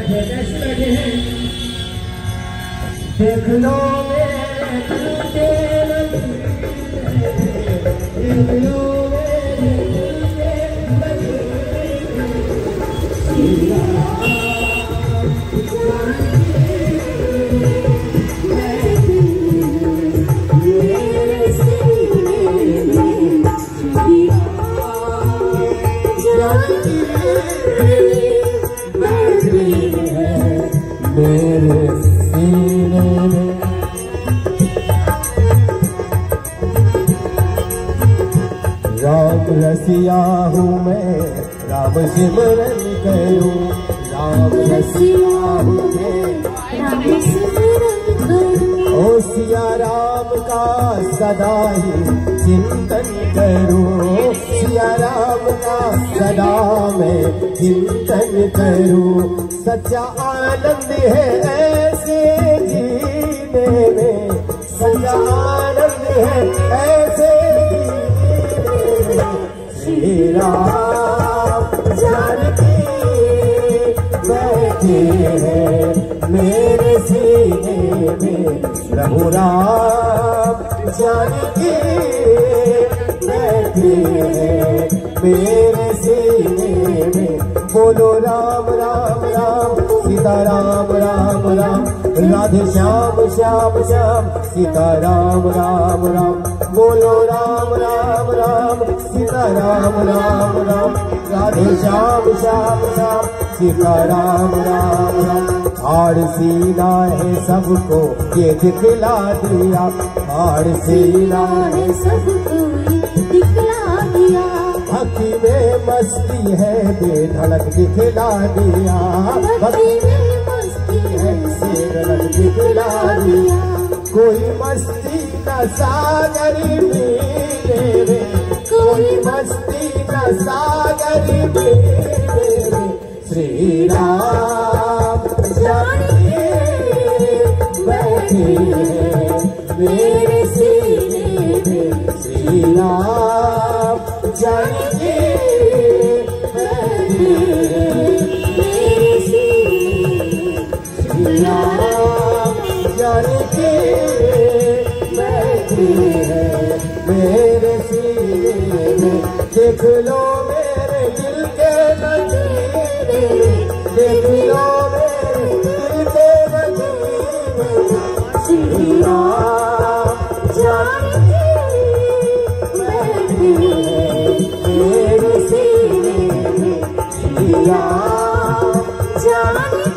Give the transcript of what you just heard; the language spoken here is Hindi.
देख लो मेरे दिल के नज़ीर, देख लो मेरे दिल के नज़ीर। मेरे सीने में राम रसिया हूँ मैं, राम सिमरन करूँ। राम रसिया हूँ मैं, राम सिमरन करूँ। ओ सिया राम का सदा ही चिंतन करूँ। सिया राम का सदा मैं चिंतन करूँ। सच्चा आनंद है ऐसे जीने में, सच्चा आनंद है ऐसे जीने में। श्री राम जानकी बैठे हैं मेरे सीने में। प्रभु राम जानकी बैठे हैं मेरे सीने में। बोलो राम राम राम, सीता राम राम राम, राधे श्याम श्याम श्याम, सीता राम राम राम। बोलो राम राम राम, सीता राम राम राम, राधे श्याम श्याम श्याम, सीता राम राम राम। हार सीना है सबको ये दिखला दिया, हार सीना है सबको ये दिखला दिया। भक्ति में मस्ती है बेधड़क दिखला दिया, भक्ति में मस्ती है बेधड़क दिखला दिया। कोई मस्ती का सागर मेरे रे, कोई मस्ती का सागर मेरे रे। श्री राम जानकी बैठे हैं मेरे सीने में। श्री राम जानकी बैठे हैं मेरे सीने में। श्री राम जानकी बैठे हैं मेरे सीने में। देख लो मेरे दिल के नज़ीर, देख लो मेरे दिल के नज़ीर। श्री राम जानकी बैठे हैं मेरे सीने में। श्री राम जानकी